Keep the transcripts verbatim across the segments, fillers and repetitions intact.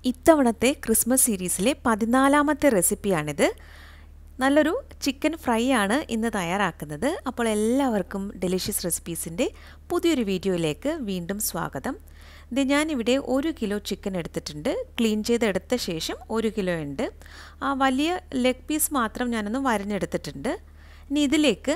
ഇത്തവണത്തെ ക്രിസ്മസ് സീരീസിലെ പതിനാലാമത്തെ റെസിപ്പിയാണിത്. നല്ലൊരു ചിക്കൻ ഫ്രൈ ആണ് ഇന്ന് തയ്യാറാക്കുന്നത്. അപ്പോൾ എല്ലാവർക്കും ഡെലിഷ്യസ് റെസിപ്പീസിൻ്റെ പുതിയൊരു വീഡിയോയിലേക്ക് വീണ്ടും സ്വാഗതം. ഇത് ഞാനിവിടെ ഒരു കിലോ ചിക്കൻ എടുത്തിട്ടുണ്ട്. ക്ലീൻ ചെയ്തെടുത്ത ശേഷം ഒരു കിലോ ഉണ്ട്. ആ വലിയ ലെഗ് പീസ് മാത്രം ഞാനൊന്ന് വരഞ്ഞെടുത്തിട്ടുണ്ട്. ഇനി ഇതിലേക്ക്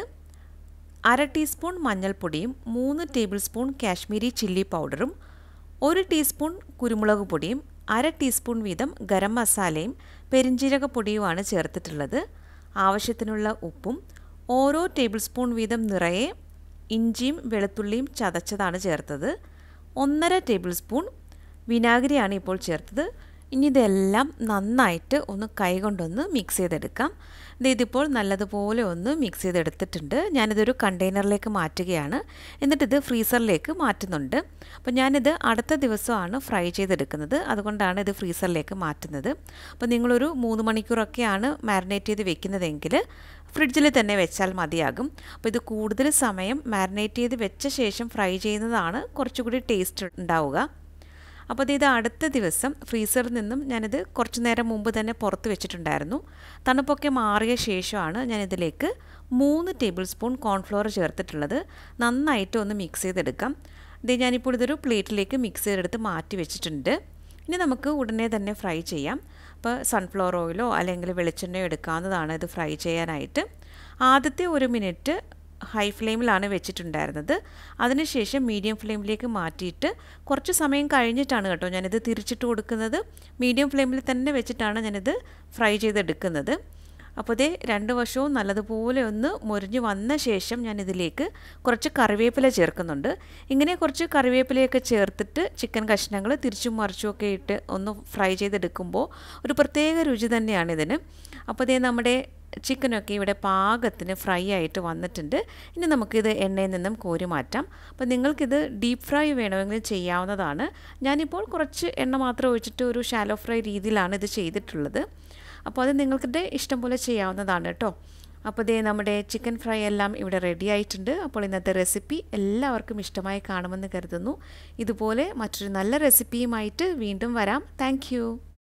അര ടീസ്പൂൺ മഞ്ഞൾപ്പൊടിയും മൂന്ന് ടേബിൾ സ്പൂൺ കാശ്മീരി ചില്ലി പൗഡറും ഒരു ടീസ്പൂൺ കുരുമുളക് പൊടിയും അര ടീസ്പൂൺ വീതം ഗരം മസാലയും പെരിഞ്ജീരക പൊടിയുമാണ് ചേർത്തിട്ടുള്ളത്. ആവശ്യത്തിനുള്ള ഉപ്പും ഓരോ ടേബിൾ സ്പൂൺ വീതം നിറയെ ഇഞ്ചിയും വെളുത്തുള്ളിയും ചതച്ചതാണ് ചേർത്തത്. ഒന്നര ടേബിൾ സ്പൂൺ വിനാഗിരിയാണ് ഇപ്പോൾ ചേർത്തത്. ഇനി ഇതെല്ലാം നന്നായിട്ട് ഒന്ന് കൈകൊണ്ടൊന്ന് മിക്സ് ചെയ്തെടുക്കാം. ഇതിപ്പോൾ നല്ലതുപോലെ ഒന്ന് മിക്സ് ചെയ്തെടുത്തിട്ടുണ്ട്. ഞാനിതൊരു കണ്ടെയ്നറിലേക്ക് മാറ്റുകയാണ്. എന്നിട്ടിത് ഫ്രീസറിലേക്ക് മാറ്റുന്നുണ്ട്. അപ്പോൾ ഞാനിത് അടുത്ത ദിവസമാണ് ഫ്രൈ ചെയ്തെടുക്കുന്നത്. അതുകൊണ്ടാണ് ഇത് ഫ്രീസറിലേക്ക് മാറ്റുന്നത്. അപ്പോൾ നിങ്ങളൊരു മൂന്ന് മണിക്കൂറൊക്കെയാണ് മാരിനേറ്റ് ചെയ്ത് വെക്കുന്നതെങ്കിൽ ഫ്രിഡ്ജിൽ തന്നെ വെച്ചാൽ മതിയാകും. അപ്പോൾ ഇത് കൂടുതൽ സമയം മാരിനേറ്റ് ചെയ്ത് വെച്ച ശേഷം ഫ്രൈ ചെയ്യുന്നതാണ് കുറച്ചുകൂടി ടേസ്റ്റ് ഉണ്ടാവുക. അപ്പോൾ ഇത് അടുത്ത ദിവസം ഫ്രീസറിൽ നിന്നും ഞാനിത് കുറച്ച് നേരം മുമ്പ് തന്നെ പുറത്ത് വെച്ചിട്ടുണ്ടായിരുന്നു. തണുപ്പൊക്കെ മാറിയ ശേഷമാണ് ഞാനിതിലേക്ക് മൂന്ന് ടേബിൾ സ്പൂൺ കോൺഫ്ലവർ ചേർത്തിട്ടുള്ളത്. നന്നായിട്ട് ഒന്ന് മിക്സ് ചെയ്തെടുക്കാം. ഇത് ഞാനിപ്പോൾ ഇതൊരു പ്ലേറ്റിലേക്ക് മിക്സ് ചെയ്തെടുത്ത് മാറ്റി വെച്ചിട്ടുണ്ട്. ഇനി നമുക്ക് ഉടനെ തന്നെ ഫ്രൈ ചെയ്യാം. അപ്പോൾ സൺഫ്ലവർ ഓയിലോ അല്ലെങ്കിൽ വെളിച്ചെണ്ണയോ എടുക്കാവുന്നതാണ് ഇത് ഫ്രൈ ചെയ്യാനായിട്ട്. ആദ്യത്തെ ഒരു മിനിറ്റ് ഹൈ ഫ്ലെയിമിലാണ് വെച്ചിട്ടുണ്ടായിരുന്നത്. അതിനുശേഷം മീഡിയം ഫ്ലെയിമിലേക്ക് മാറ്റിയിട്ട് കുറച്ച് സമയം കഴിഞ്ഞിട്ടാണ് കേട്ടോ ഞാനിത് തിരിച്ചിട്ട് കൊടുക്കുന്നത്. മീഡിയം ഫ്ലെയിമിൽ തന്നെ വെച്ചിട്ടാണ് ഞാനിത് ഫ്രൈ ചെയ്തെടുക്കുന്നത്. അപ്പോൾ ഇതേ രണ്ട് വശവും നല്ലതുപോലെ ഒന്ന് മുരിഞ്ഞ് വന്ന ശേഷം ഞാനിതിലേക്ക് കുറച്ച് കറിവേപ്പില ചേർക്കുന്നുണ്ട്. ഇങ്ങനെ കുറച്ച് കറിവേപ്പിലയൊക്കെ ചേർത്തിട്ട് ചിക്കൻ കഷ്ണങ്ങൾ തിരിച്ചും മറിച്ചുമൊക്കെ ഇട്ട് ഒന്ന് ഫ്രൈ ചെയ്തെടുക്കുമ്പോൾ ഒരു പ്രത്യേക രുചി തന്നെയാണ് ഇതിന്. അപ്പോൾ ഇതേ നമ്മുടെ ചിക്കനൊക്കെ ഇവിടെ പാകത്തിന് ഫ്രൈ ആയിട്ട് വന്നിട്ടുണ്ട്. ഇനി നമുക്കിത് എണ്ണയിൽ നിന്നും കോരി മാറ്റാം. അപ്പോൾ നിങ്ങൾക്കിത് ഡീപ്പ് ഫ്രൈ വേണമെങ്കിൽ ചെയ്യാവുന്നതാണ്. ഞാനിപ്പോൾ കുറച്ച് എണ്ണ മാത്രം ഒഴിച്ചിട്ട് ഒരു ഷാലോ ഫ്രൈ രീതിയിലാണ് ഇത് ചെയ്തിട്ടുള്ളത്. അപ്പോൾ അത് നിങ്ങൾക്കിടെ ഇഷ്ടം പോലെ ചെയ്യാവുന്നതാണ് കേട്ടോ. അപ്പോൾ ഇതേ നമ്മുടെ ചിക്കൻ ഫ്രൈ എല്ലാം ഇവിടെ റെഡി ആയിട്ടുണ്ട്. അപ്പോൾ ഇന്നത്തെ റെസിപ്പി എല്ലാവർക്കും ഇഷ്ടമായി കാണുമെന്ന് കരുതുന്നു. ഇതുപോലെ മറ്റൊരു നല്ല റെസിപ്പിയുമായിട്ട് വീണ്ടും വരാം. താങ്ക്